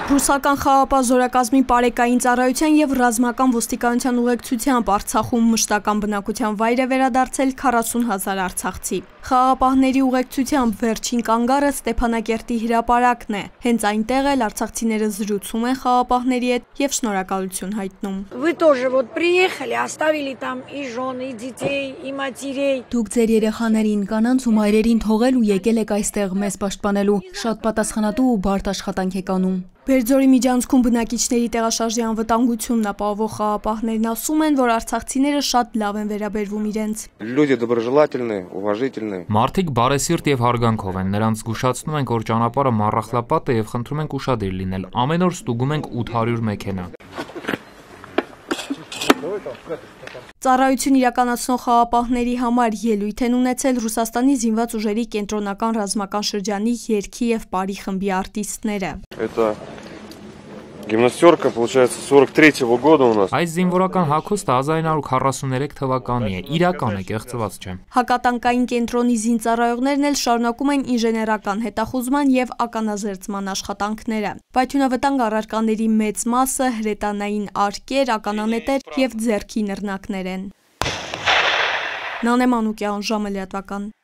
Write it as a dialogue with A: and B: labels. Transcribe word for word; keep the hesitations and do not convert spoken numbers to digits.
A: Ռուսական խաղապահ զորակազմի պարեկային ծառայության և ռազմական ոստիկանության ուղեկցությամբ Արցախում մշտական բնակության վայր է վերադարձել քառասուն հազար արցախցի։ Խաղապահների ուղեկցությամբ վերջին կանգառը Ստեփանակերտի հրապարակն է։ Հենց այնտեղ էլ արցախցիները զրուցում են խաղապահների հետ և շնորհակալություն հայտնում։
B: Вы тоже вот приехали, оставили там и жен, и детей, и матерей.
C: Դուք ձեր երեխաներին, կանանց ու մայրերին թողել ու եկել եք այստեղ մեզ պաշտպանելու։ Շատ պատասխանատու ու բարդ աշխատանք եք անում։
A: Բերձորի միջանցքում բնակիչների տեղաշարժի անվտանգությունն ապահովող խաղապահներն ասում են, որ արցախցիները շատ լավ են վերաբերվում իրենց։
D: Люди доброжелательные, уважительные.
E: Մարդիկ բարեսիրտ եւ հարգանքով են, նրանց զգուշացնում ենք, որ ճանապարհը մառախլապատ է եւ խնդրում ենք ուշադիր լինել։ Ամեն օր ստուգում ենք ութ հարյուր մեքենա։
A: Ծառայություն իրականացնող խաղապահների համար ելույթ են ունեցել Ռուսաստանի զինված ուժերի կենտրոնական ռազմական շրջանի երգի եւ պարի խմբի արտիստները։
D: Это гимнастерка, получается, сорок третьего года у нас.
E: Այս զինվորական հագուստը հազար ինը հարյուր քառասուներեք թվականի է, իրական է, կեղծված չէ։
A: Հակատանկային կենտրոնի զինծառայողներն էլ շարունակում են ինժեներական հետախուզման եւ ականազերծման աշխատանքները։ Պայթյունավտանգ առարկաների մեծ մասը հրետանային արկեր, ականանետեր եւ ձեռքի նռնակներ են։ Նանե Մանուկյան, ժամը լրատվական։